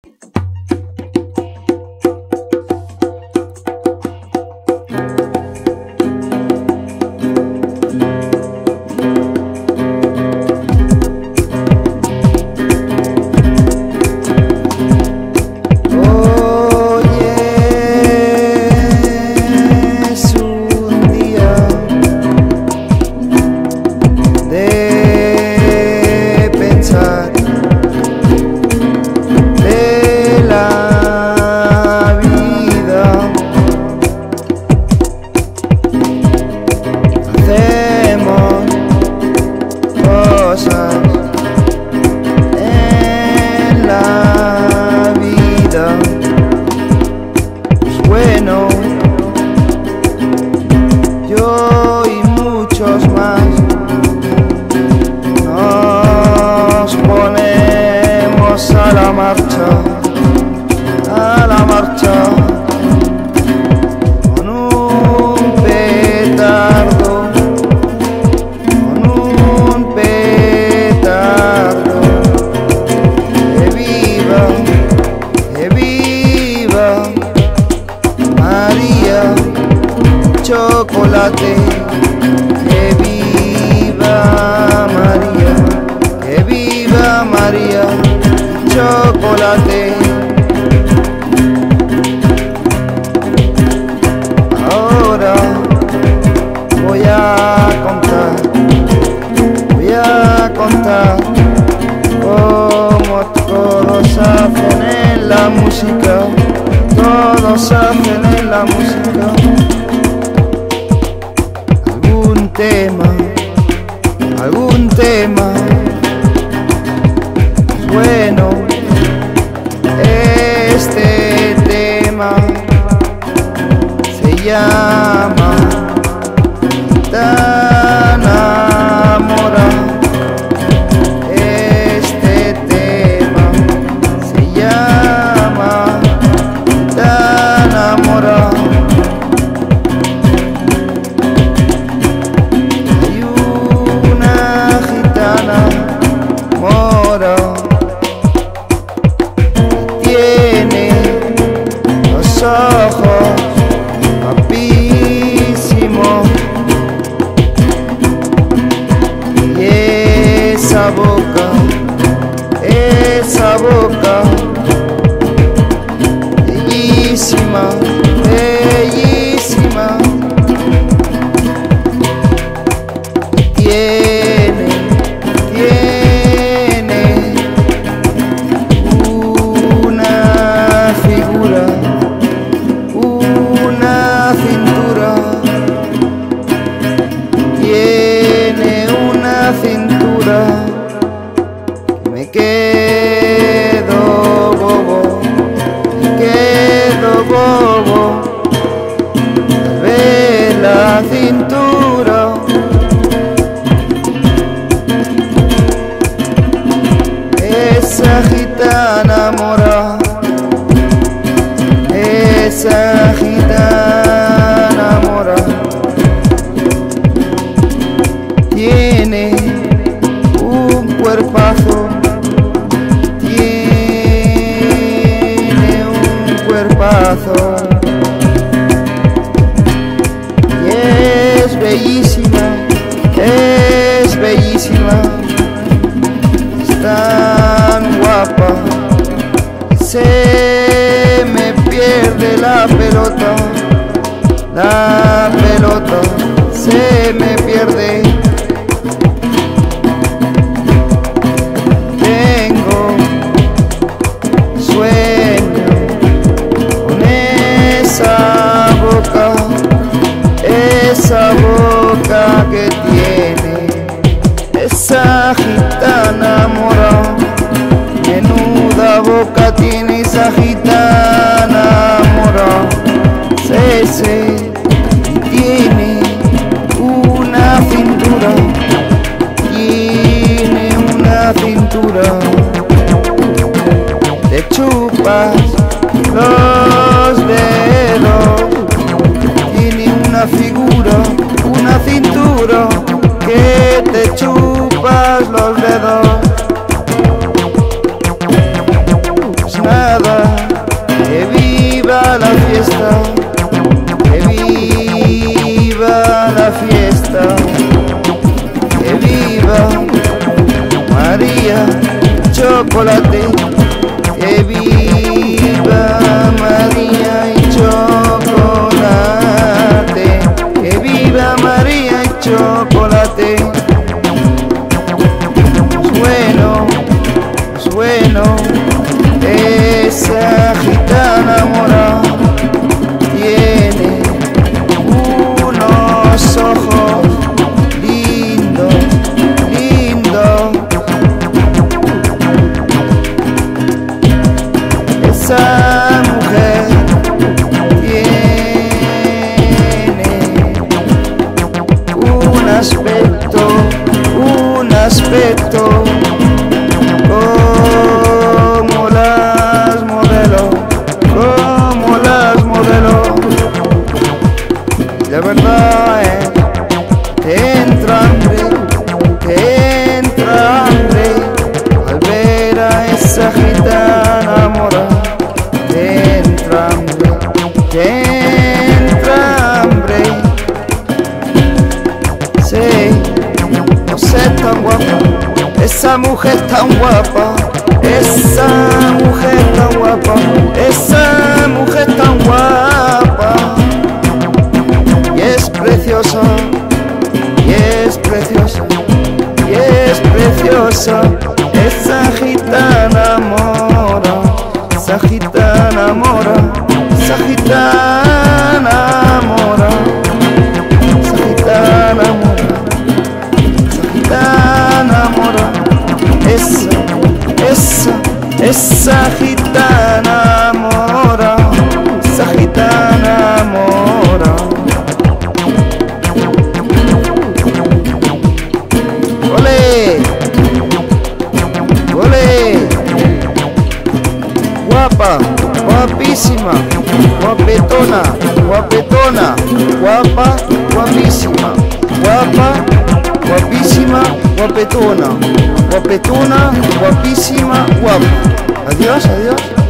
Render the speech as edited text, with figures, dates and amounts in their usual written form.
Yo y muchos más nos ponemos a la marcha, con un petardo, que viva María Chocolate, que viva María Chocolate. Ahora voy a contar como todos hacen en la música, algún tema bueno. Este tema se llama Tan Enamorado. Este tema se llama Tan Enamorado. Hay una gitana mora, tiene los ojos guapísimos y esa boca bellísima, tiene una figura, una cintura, tiene una cintura que me quedo bobo, al ver la cintura. Esa gitana mora, esa gitana mora, tiene un cuerpazo, y es bellísima, es tan guapa, se me pierde la pelota, se me pierde. Tengo sueño con esa boca que tiene esa gitana mora. Menuda boca tiene esa gitana mora. Tiene una cintura, te chupas los dedos, tiene una figura, una cintura que te chupas los dedos. Pues nada. esa mujer tiene un aspecto como las modelos, de verdad te entra hambre al ver a esa gitana mora, te entra hambre, sí, no sé tan guapa, esa mujer tan guapa, esa mujer tan guapa, esa mujer tan guapa, y es preciosa, y es preciosa, y es preciosa, esa gitana mora, esa gitana mora, esa gitana mora, esa gitana mora, esa gitana mora, esa gitana mora, esa gitana mora. ¡Ole! ¡Ole! Guapa, guapísima, guapetona, guapetona, guapa, guapísima, guapa, guapísima, guapetona, guapetona, guapísima, guapa. Adiós, adiós.